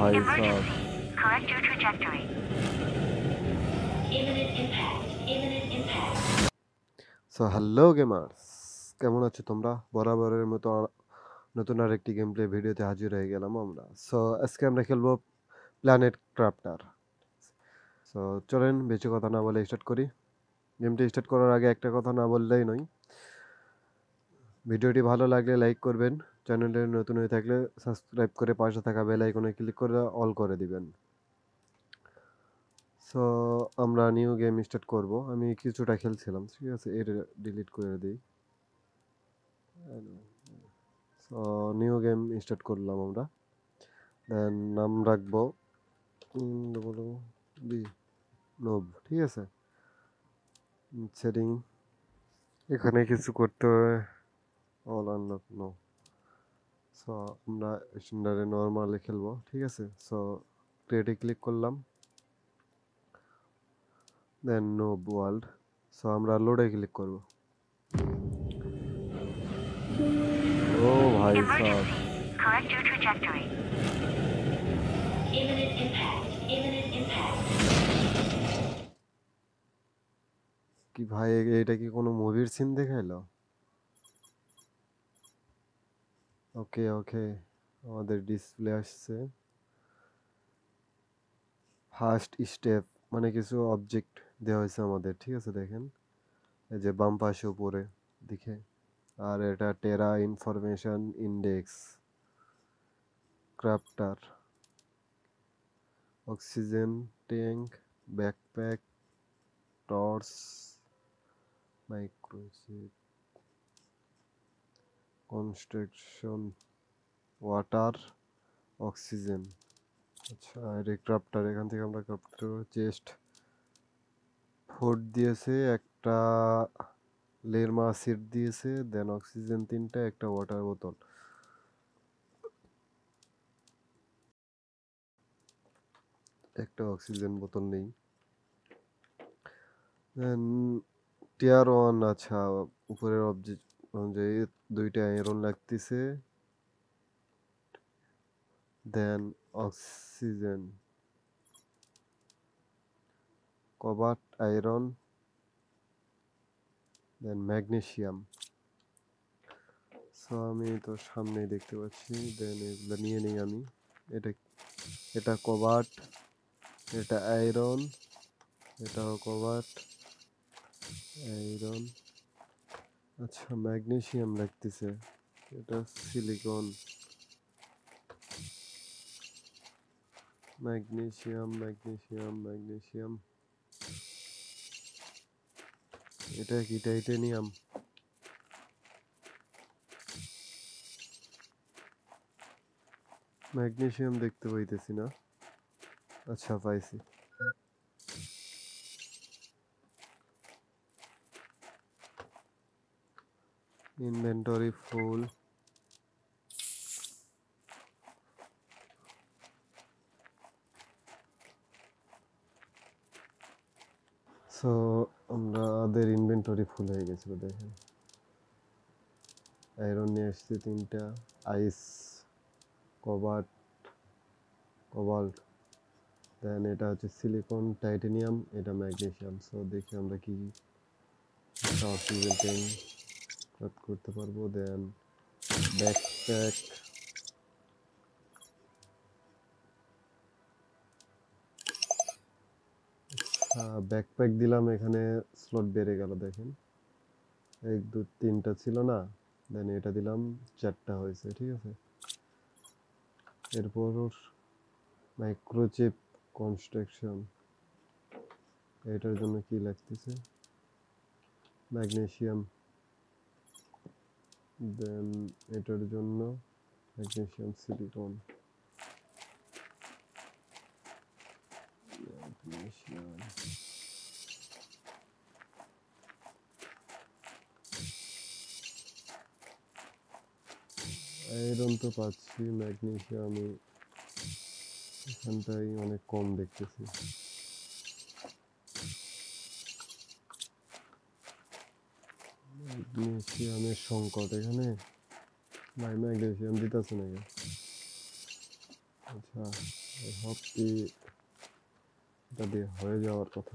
ভাই সাব। Emergency. Correct your trajectory. Imminent impact. Imminent impact. So hello gamers, কেমন আছো তোমরা? বরাবরের মতো নতুন আরেকটি গেম প্লে ভিডিওতে হাজির হয়ে গেলাম আমরা। সো আজকে আমরা খেলবো প্ল্যানেট ক্রাফটার। সো চলেন বেশি কথা না বলে স্টার্ট করি। গেমটি স্টার্ট করার আগে একটা কথা না বললেই নয়, ভিডিওটি ভালো লাগলে লাইক করবেন, চ্যানেলে নতুন হয়ে থাকলে সাবস্ক্রাইব করে পাশে থাকা বেল আইকনে ক্লিক করে অল করে দিবেন। সো আমরা নিউ গেম স্টার্ট করব। আমি কিছুটা খেলছিলাম, ঠিক আছে, এটা ডিলিট করে দিই। সো নিউ গেম স্টার্ট করলাম আমরা। দেন নাম রাখবো বলো বি নোব, ঠিক আছে। সেটিং এখানে কিছু করতে হবে, অল আনলক নো। সো আমরা স্ট্যান্ডার্ডে নর্মালে খেলবো, ঠিক আছে। সো ক্রিয়েটে ক্লিক করলাম, দেন নোব ওয়ার্ল্ড। সো আমরা লোডে ক্লিক করব। ও ভাই সাব, Emergency. Correct your trajectory. Imminent impact. Imminent impact. কি ভাই, এটা কি কোনো মুভির সিন দেখাইলো? ওকে ওকে, আমাদের ডিসপ্লে আসছে ফার্স্ট স্টেপ, মানে কিছু অবজেক্ট দেওয়া হয়েছে আমাদের, ঠিক আছে। দেখেন এই যে বাম পাশে উপরে দেখে, আর এটা terra information index, crafter, oxygen tank, backpack, torch, microchip, construction, water, oxygen. আচ্ছা, এটা ক্রাফটার, এখান থেকে আমরা ক্রাফটার চেস্ট ফুড দিয়েছে একটা, লেরমা সিড দিয়েছে, দেন অক্সিজেন 3টা, একটা ওয়াটার বোতল। একটা অক্সিজেন বোতল নেই। দেন টিয়ার 1, আচ্ছা, উপরের অবজেক্ট অনুযায়ী 2টা আয়রন লাগতেছে, then oxygen, cobalt iron, then magnesium. So আমি তো সামনেই দেখতে পাচ্ছি, দেন এগুলো নিয়ে নিই আমি। এটা এটা কবাট, এটা আয়রন, এটাও কবাট আয়রন। আচ্ছা, ম্যাগনেসিয়াম লাগতেছে, এটা সিলিকন, ম্যাগনেসিয়াম ম্যাগনেসিয়াম ম্যাগনেসিয়াম। এটা কি টাইটেনিয়াম? ম্যাগনেসিয়াম দেখতে পাইতেছি না। আচ্ছা, পাইছি। Inventory full. সো আমাদের ইনভেন্টরি ফুল হয়ে গেছিল, দেখেন। আয়রন নিয়ে আসছি 3টা, আইস, কবাল্ট, কবাল্ট, দেন এটা হচ্ছে সিলিকন, টাইটেনিয়াম, এটা ম্যাগনেসিয়াম। সো দেখি আমরা কি অক্সিজেন ট্যাঙ্ক করতে পারবো। দেন ব্যাকপ্যাক, ব্যাকপ্যাক দিলাম, এখানে স্লট বেড়ে গেল, দেখেন 1 2 3টা ছিল না, দেন এটা দিলাম 4টা হয়েছে, ঠিক আছে। এরপর মাইক্রোচিপ কনস্ট্রাকশন, এটার জন্য কি লাগতেছে, ম্যাগনেসিয়াম, দেন এটার জন্য ম্যাগনেসিয়াম, সিলিকন, ম্যাগনেসিয়াম, আয়রন তো পাচ্ছি, ম্যাগনেসিয়াম এখানটাই অনেক কম দেখতেছি। ম্যাগনেসিয়ামের সংকট এখানে, ভাই ম্যাগনেসিয়াম দিতেছে নাকি? আচ্ছা, I hope এটা দিয়ে হয়ে যাওয়ার কথা।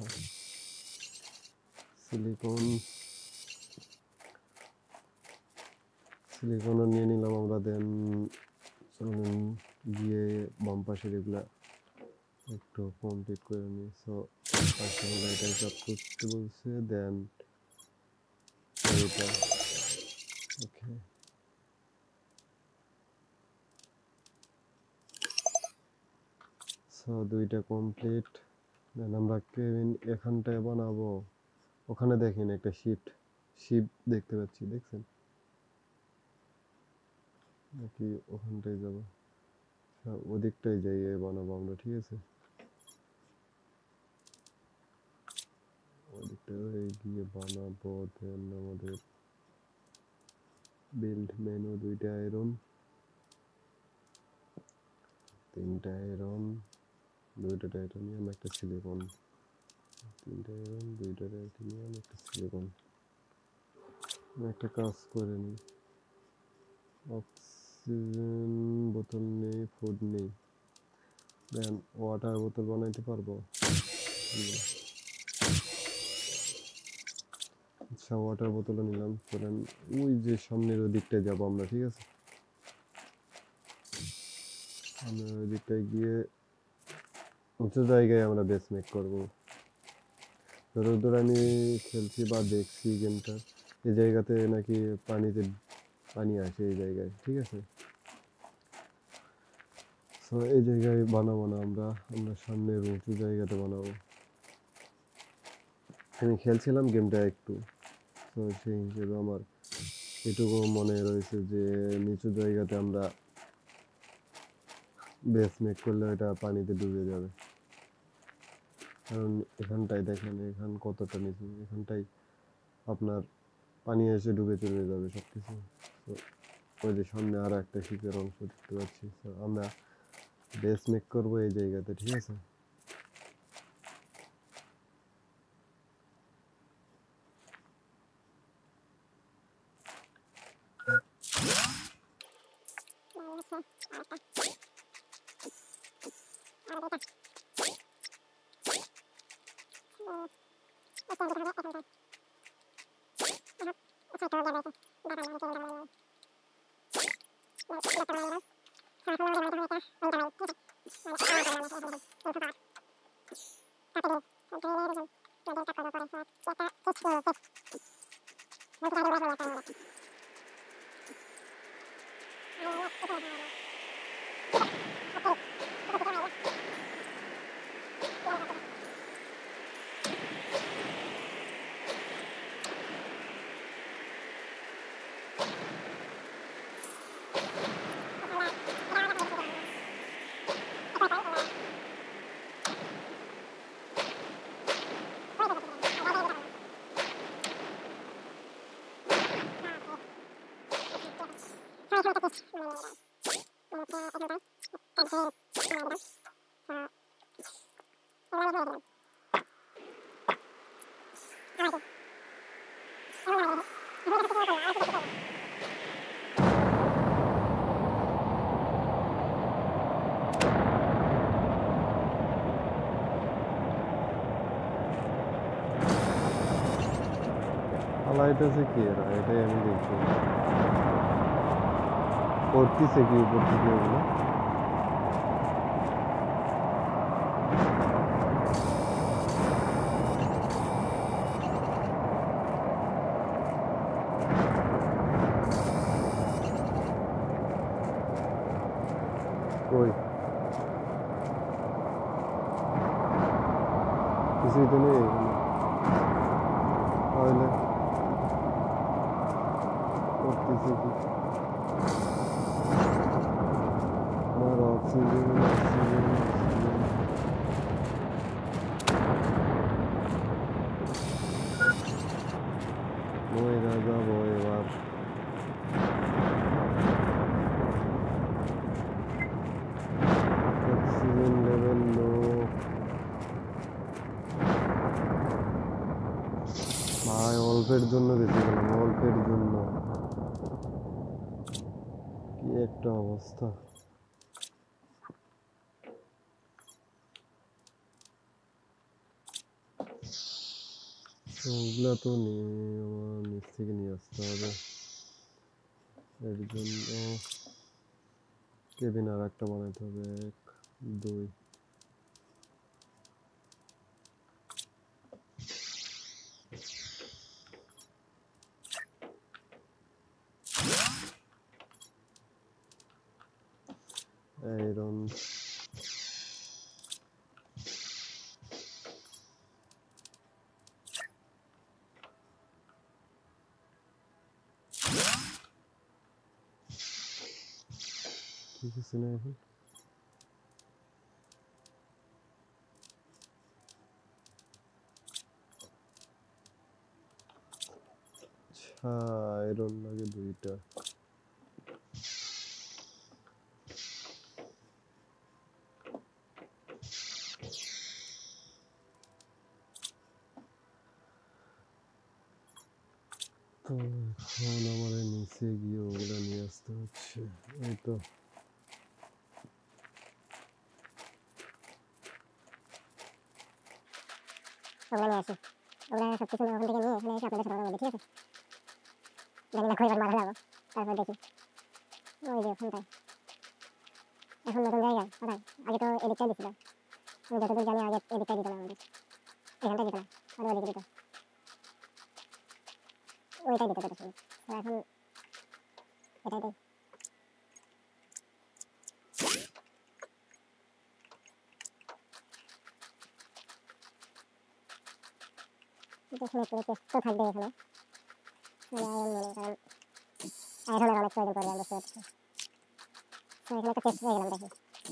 সিলিকনও নিয়ে নিলাম আমরা। দেন চলুন গিয়ে বাম পাশের এগুলা একটু কমপ্লিট করে নিই। সো পাশে হলো এটাই কাজ করতে বলছে। দেন এটা ওকে। সো দুইটা কমপ্লিট। দেন আমরা কেবিন এখানটায় বানাবো। ওখানে দেখেন একটা শিপ দেখতে পাচ্ছি, দেখছেন নাকি ওখানটায় যাবো? ওদিকটাই যাই বানাবো আমরা, ঠিক আছে? ওদিকটায় গিয়ে বানাবো। দেন আমাদের বিল্ড মেনু, 2টা আয়রন, 3টা আয়রন, 2টা টাইটানিয়াম, একটা সিলিকন, 3টা আয়রন, 2টা টাইটানিয়াম, একটা সিলিকন। একটা কাজ করে নিই, অক্সিজেন বোতল নেই, ফুড নেই। দেন ওয়াটার বোতল বানাইতে পারবো। আচ্ছা, ওয়াটার বোতলও নিলাম। চলেন ওই যে সামনের ওই দিকটায় যাবো আমরা, ঠিক আছে? আমরা ওই দিকটায় গিয়ে উঁচু জায়গায় আমরা বেস মেক করবো। যতদূর আমি খেলছি বা দেখছি গেমটা, এই জায়গাতে নাকি পানি আসে এই জায়গায়, ঠিক আছে? সো এই জায়গায় বানাবো না আমরা সামনের উঁচু জায়গাতে বানাবো। আমি খেলছিলাম গেমটা একটু, তো সেই হিসেবে আমার এটুকু মনে রয়েছে যে নিচু জায়গাতে আমরা বেস মেক করলে এটা পানিতে ডুবে যাবে। কারণ এখানটায় দেখেন, এখান কতটা নিচু, এখানটায় আপনার পানি এসে ডুবে চলে যাবে সব কিছু। তো ওই যে সামনে আরো একটা শিপের অংশ দেখতে পাচ্ছি। তো আমরা বেস মেক করবো এই জায়গাতে, ঠিক আছে? পালাইতেছে কি এরা? এটাই আমি দেখছি। করতেছে কি উপর থেকে ওগুলো? কই কিছুই তো নেই এখানে। তাহলে করতেছে কি? আমার অক্সিজেন ময়রা যাবো এবার। Oxygen level low. ভাই অল্পের জন্য বেঁচে গেলাম, অল্পের জন্য। কি একটা অবস্থা! ওগুলা তো আমার নিচ থেকে নিয়ে আসতে হবে। এর জন্য কেবিন আর একটা বানাতে হবে। 1 2 আয়রন। ঠিক আছে না এখন? আচ্ছা, আয়রন লাগে 2টা। তো এখন আমার নিচে গিয়ে ওগুলা নিয়ে আসতে হচ্ছে। এই তো ওগুলো নিয়ে আসি। ওগুলো সব কিছু ওখান থেকে নিয়ে এখানে এসে আপনাদের সাথে কথা বলবো, ঠিক আছে? জানি না কয়বার মারা যাবো, তারপর দেখি। ওই যে ওখানটায় এখন নতুন জায়গা কোথায়? আগে তো এদিকটা দিছিল, আমি যতদূর জানি আগে এদিকটা দিত না আমাদের, এখানটা দিত না, আর ওদিকে দিত, ওইটাই দিত যত সময়। তো এখন এটাই দেয়। এখানে একটু চেষ্ট তো থাকবে এখানে, মানে আয়রন মনে, কারণ আয়রনের অনেক প্রয়োজন পড়বে আমি বুঝতে পারছি। তো এখানে একটা চেষ্ট পেয়ে গেলাম, দেখি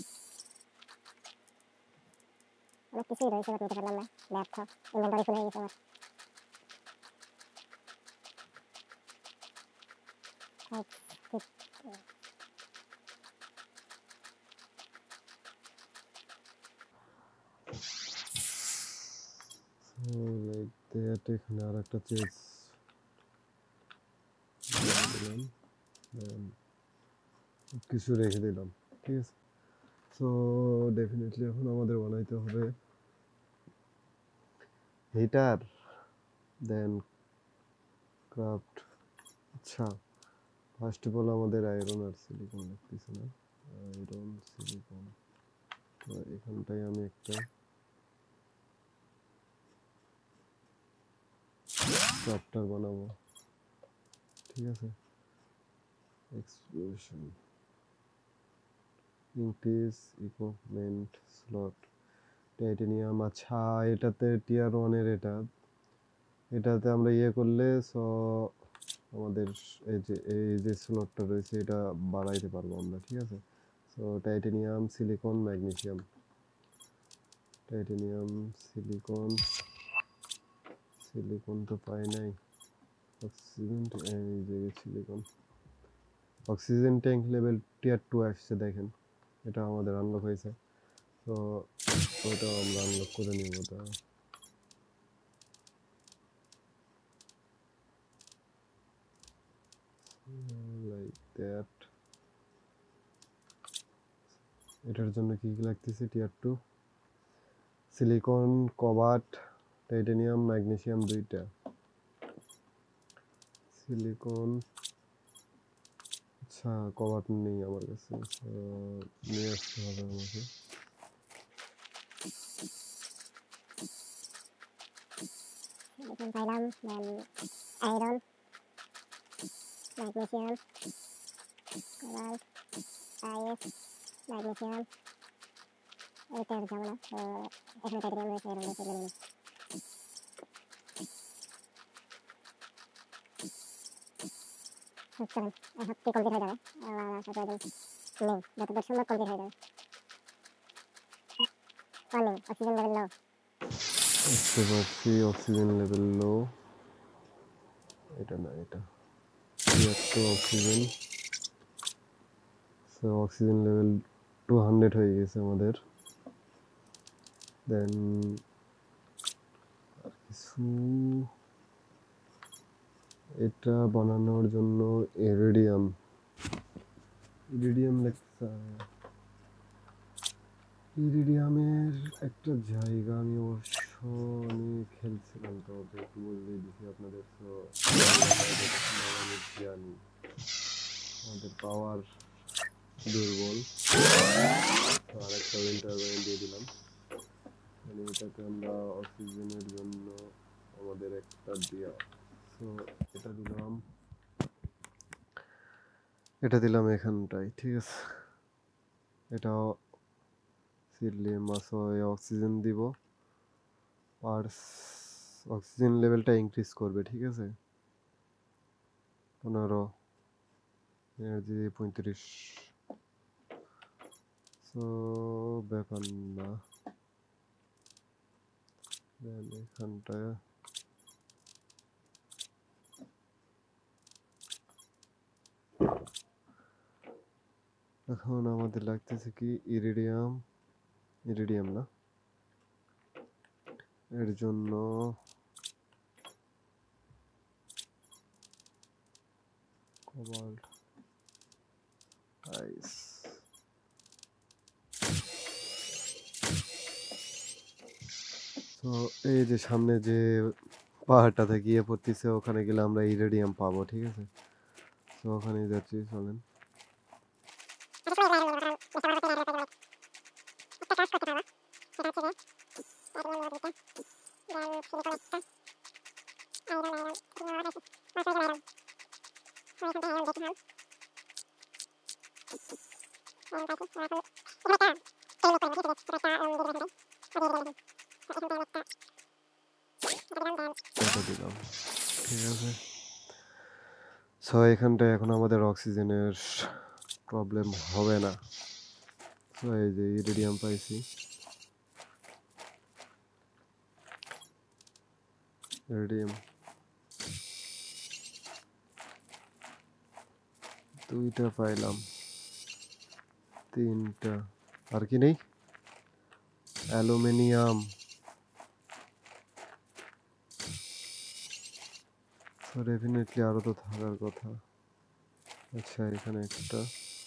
অনেক কিছুই রয়েছে, বাট নিতে পারলাম না, ব্যর্থ। ইনভেন্টরি ফুল হয়ে গেছে আমার। Like that. এখানে আর একটা চেজ দিলাম, then কিছু রেখে দিলাম, ঠিক আছে? সো ডেফিনেটলি এখন আমাদের বানাইতে হবে হিটার, দেন ক্রাফট। আচ্ছা, ফার্স্ট অফ অল আমাদের আয়রন আর সিলিকন লাগতেছে না। আয়রন সিলিকন, তো এখানটায় আমি একটা ক্রাফটার বানাবো, ঠিক আছে? Explosion, increase equipment slot, titanium. আচ্ছা, এটাতে টিয়ার 1-এর এটাতে আমরা ইয়ে করলে সো আমাদের এই যে স্লটটা রয়েছে এটা বাড়াইতে পারবো আমরা, ঠিক আছে? So titanium, silicon, magnesium. Titanium, silicon তো পাই নাই। অক্সিজেন, এই যে silicon. Oxygen tank level tier 2 আসছে, দেখেন এটা আমাদের আনলক হয়েছে। তো ওটা আমরা আনলক করে নিব। তা লাইক দ্যাট। এটার জন্য কি কি লাগতেছে? Tier 2 silicon, cobalt, titanium, magnesium 2টা। সিলিকন, আচ্ছা কবাট নেই আমার কাছে, নিয়ে আসতে হবে আমাকে। এখন পাইলাম, then iron, magnesium, cobalt, ice, magnesium, এইটা আর যাবো না। তো এখানে টাইটেনিয়াম রয়েছে, আয়রন রয়েছে, এগুলো নিয়ে চলেন সবটি কমপ্লিট হয়ে যাবে। আশা প্রয়োজন নেই, যতদূর সম্ভব কমপ্লিট হয়ে যাবে। Warning, oxygen level low. বুঝতে পারছি, অক্সিজেন লেভেল লো। এটা না, এটা tier 2 oxygen. So oxygen level 200 হয়ে গেছে আমাদের। দেন আর কিছু, এটা বানানোর জন্য ইরিডিয়াম লাগছে। ইরিডিয়ামের একটা জায়গা আমি অবশ্য সো আমি খেলছিলাম তো একটু বললেই দিছি আপনাদের। তো আমি জানি আমাদের পাওয়ার দুর্বল। তো আর একটা ইন্টারভেন দিয়ে দিলাম, মানে এটাতে আমরা অক্সিজেনের জন্য আমাদের একটা দেওয়া। সো এটা দিলাম এখানটায়, ঠিক আছে। এটাও সিলিয়াম মাসে অক্সিজেন দিব, আর অক্সিজেন লেভেলটা ইনক্রিজ করবে, ঠিক আছে। 15, এনার্জি 35। সো ব্যাপার না, এখানটায় এখন আমাদের লাগতেছে কি ইরিডিয়াম না, এর জন্য কোবাল্ট আইস। তো এই যে সামনে যে পাহাড়টাতে গিয়ে পড়তেছে, ওখানে গেলে আমরা ইরিডিয়াম পাবো, ঠিক আছে। তো ওখানে যাচ্ছি, চলেন। দিলাম, ঠিক আছে। সো এখানটায় এখন আমাদের অক্সিজেনের প্রবলেম হবে না। সো এই যে ইরিডিয়াম পাইছি, ইরিডিয়াম 2টা পাইলাম, 3টা, আর কি নেই? অ্যালুমিনিয়াম। সো ডেফিনেটলি আরো তো থাকার কথা। আচ্ছা, এখানে একটা,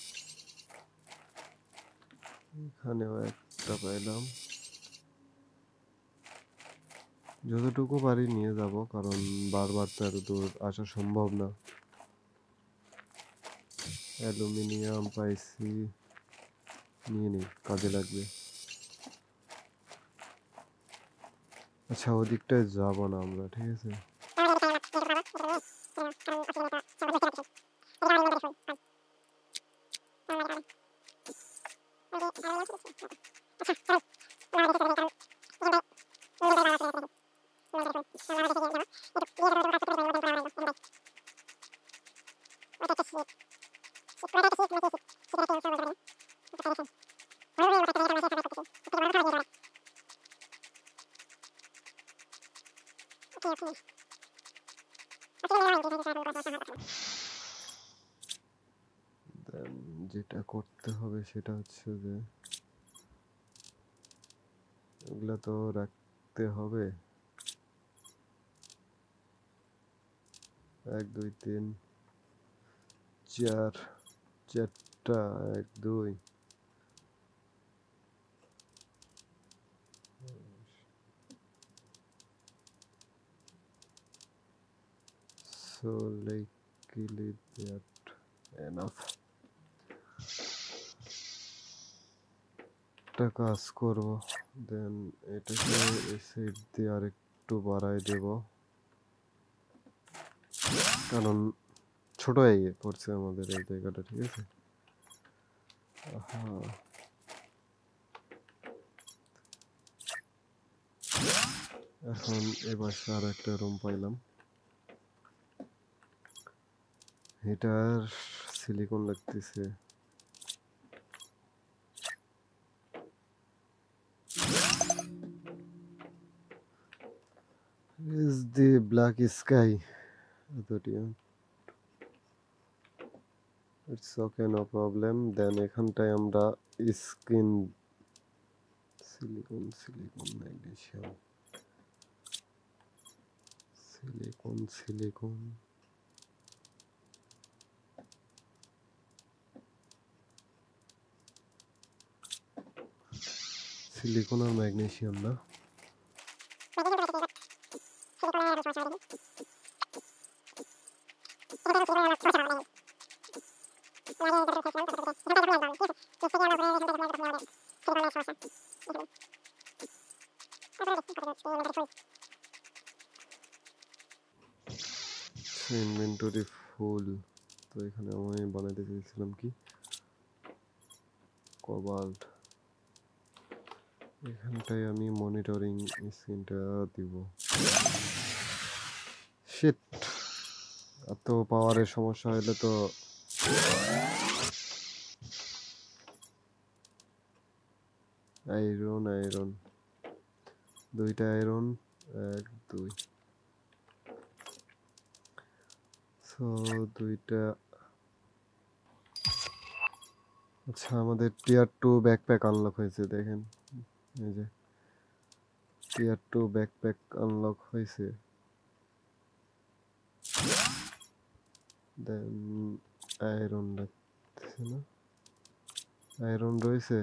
এখানেও একটা পাইলাম। যতটুকু পারি নিয়ে যাব, কারণ বারবার তো এত দূর আসা সম্ভব না। অ্যালুমিনিয়াম পাইছি, নিয়ে নিই, কাজে লাগবে। আচ্ছা, ওদিকটায় যাব না আমরা, ঠিক আছে। যেটা করতে হবে সেটা হচ্ছে যে এগুলা তো রাখতে হবে। 1 2 3 4, 4টা, 1 2। So likely that enough. একটা কাজ করব, দেন এটাকে এই সাইড দিয়ে আর একটু বাড়াই দেব, কারণ ছোট হয়ে পড়ছে আমাদের এই জায়গাটা, ঠিক আছে। এখন এবার আর একটা রুম পাইলাম। এটার সিলিকন লাগতেছে। Is the black sky? It's okay, no problem. Then এখানটায় আমরা স্কিন সিলিকন ম্যাগনেসিয়াম সিলিকন আর ম্যাগনেসিয়াম না, ইনভেন্টরি ফুল। তো এখানে আমি বানাইতে চেয়েছিলাম কি কোবাল্ট। এখানটায় আমি মনিটরিং স্ক্রিনটা দিব। শিট, এত পাওয়ারের সমস্যা হলে তো আয়রন দুইটা আয়রন, 1 2, সো দুইটা। আচ্ছা, আমাদের টিয়ার 2 ব্যাকপ্যাক আনলক হয়েছে, দেখেন এই যে টিয়ার 2 ব্যাকপ্যাক আনলক হয়েছে। দেন আয়রন লাগছে না, আয়রন রয়েছে।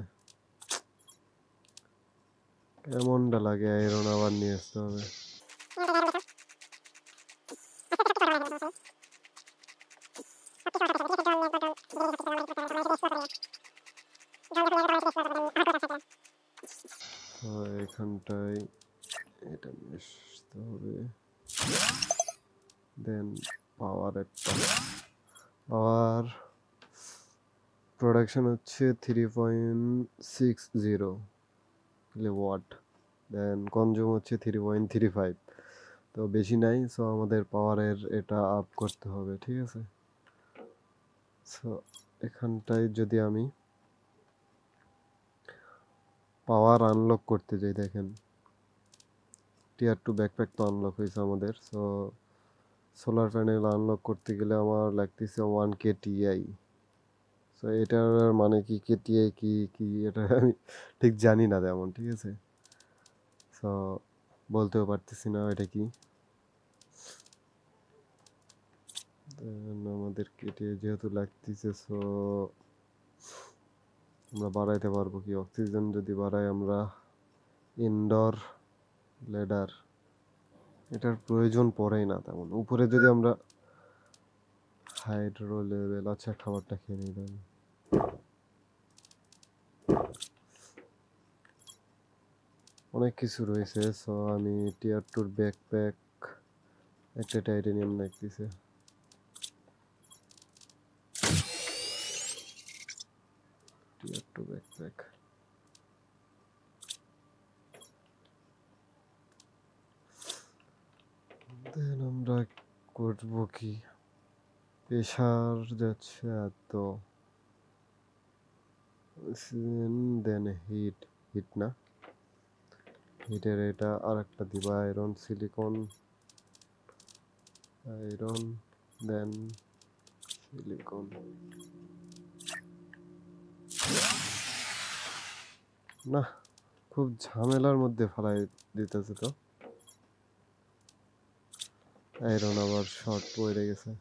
কেমনটা লাগে আয়রন আবার নিয়ে আসতে হবে। তো এখানটায় এটা নিয়ে আসতে হবে। দেন পাওয়ার পাওয়ার প্রোডাকশন হচ্ছে 3.60 কিলোওয়াট। দেন কনজিউম হচ্ছে 3.35। তো বেশি নাই, সো আমাদের পাওয়ারের এটা আপ করতে হবে, ঠিক আছে। সো এখানটায় যদি আমি পাওয়ার আনলক করতে যাই, দেখেন টিয়ার 2 ব্যাকপ্যাক তো আনলক হয়েছে আমাদের। সো সোলার প্যানেল আনলক করতে গেলে আমার লাগতেছে 1K TI। সো এটার মানে কি TI কি এটা আমি ঠিক জানি না তেমন, ঠিক আছে। সো বলতেও পারতেছি না এটা কি। আমাদের TI যেহেতু লাগতেছে, সো আমরা বাড়াইতে পারবো কি। অক্সিজেন যদি বাড়াই আমরা, ইনডোর লেডার, এটার প্রয়োজন পড়েই না তেমন। উপরে যদি আমরা হাইড্রো লেভেল, আচ্ছা খাবারটা খেয়ে নিই আমি। অনেক কিছু রয়েছে। সো আমি টিয়ার 2 ব্যাকপ্যাক, একটা টাইটেনিয়াম লাগতেছে। টিয়ার 2 ব্যাকপ্যাক, দেন আমরা করবো কি, প্রেশার যাচ্ছে এত, দেন হিট না, হিটের এটা আর একটা দিবা iron silicon, iron then silicon. না, খুব ঝামেলার মধ্যে ফেলাই দিতেছে তো। আয়রন আবার শর্ট পড়ে গেছে।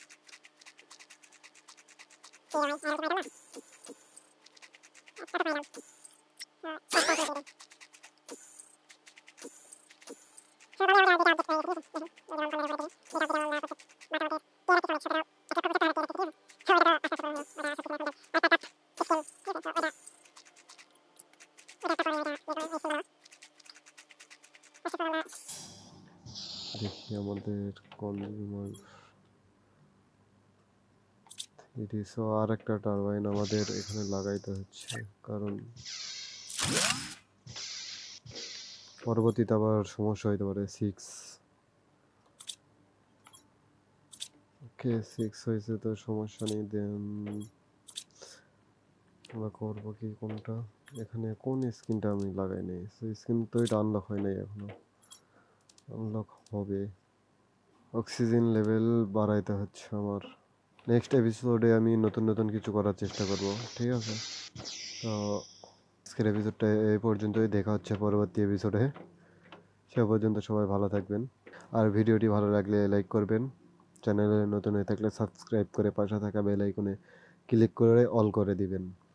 দেখি আমাদের কনজিউমার 300। আর একটা টারবাইন আমাদের এখানে লাগাইতে হচ্ছে, কারণ পরবর্তীতে আবার সমস্যা হইতে পারে। 6 ওকে, 6 হয়েছে তো সমস্যা নেই। দেন আমরা করবো কি, কোনটা এখানে কোন স্ক্রিনটা আমি লাগাই নাই। স্ক্রিন তো এটা আনলক হয় নাই এখনো, আনলক হবে। অক্সিজেন লেভেল বাড়াইতে হচ্ছে আমার। নেক্সট এপিসোডে আমি নতুন কিছু করার চেষ্টা করব, ঠিক আছে। তো আজকের এপিসোডটা এই পর্যন্তই, দেখা হচ্ছে পরবর্তী এপিসোডে। সে পর্যন্ত সবাই ভালো থাকবেন। আর ভিডিওটি ভালো লাগলে লাইক করবেন, চ্যানেলে নতুন হয়ে থাকলে সাবস্ক্রাইব করে পাশে থাকা বেল আইকনে ক্লিক করে অল করে দিবেন।